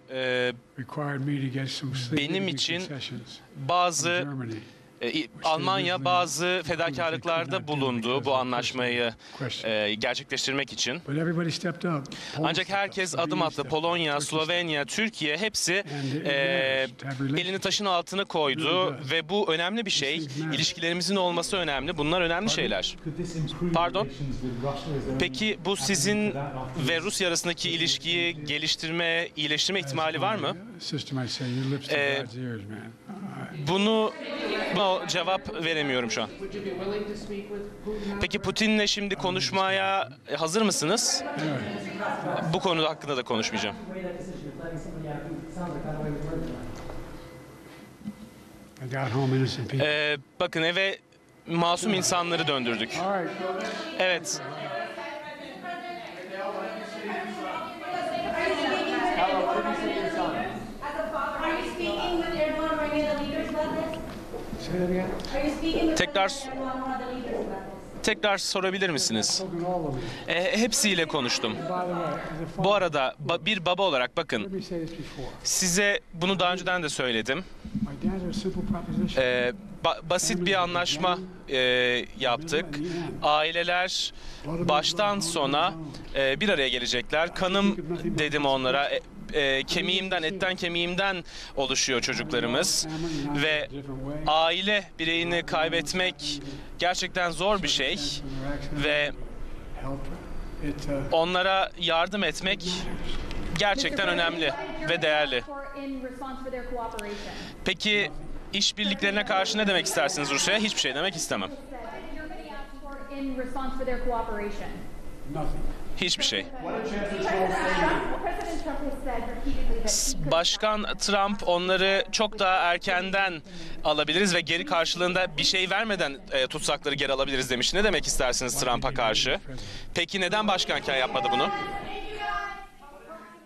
benim için Almanya bazı fedakarlıklarda bulundu bu anlaşmayı gerçekleştirmek için. Ancak herkes adım attı. Polonya, Slovenya, Türkiye hepsi elini taşın altına koydu ve bu önemli bir şey. İlişkilerimizin olması önemli. Bunlar önemli şeyler. Pardon? Peki bu sizin ve Rusya arasındaki ilişkiyi geliştirme, iyileştirme ihtimali var mı? Buna cevap veremiyorum şu an. Peki Putin'le şimdi konuşmaya hazır mısınız? Bu konu hakkında da konuşmayacağım. Bakın eve masum insanları döndürdük. Evet. Tekrar sorabilir misiniz? Hepsiyle konuştum. Bu arada bir baba olarak bakın, size bunu daha önceden de söyledim. Basit bir anlaşma yaptık. Aileler baştan sona bir araya gelecekler. Kanım dedim onlara. Kemiğimden, etten kemiğimden oluşuyor çocuklarımız ve aile bireyini kaybetmek gerçekten zor bir şey ve onlara yardım etmek gerçekten önemli ve değerli. Peki işbirliklerine karşı ne demek istersiniz Rusya'ya? Hiçbir şey demek istemem. Hiçbir şey. Başkan Trump onları çok daha erkenden alabiliriz ve geri karşılığında bir şey vermeden tutsakları geri alabiliriz demiş. Ne demek istersiniz Trump'a karşı? Peki neden başkanken yapmadı bunu?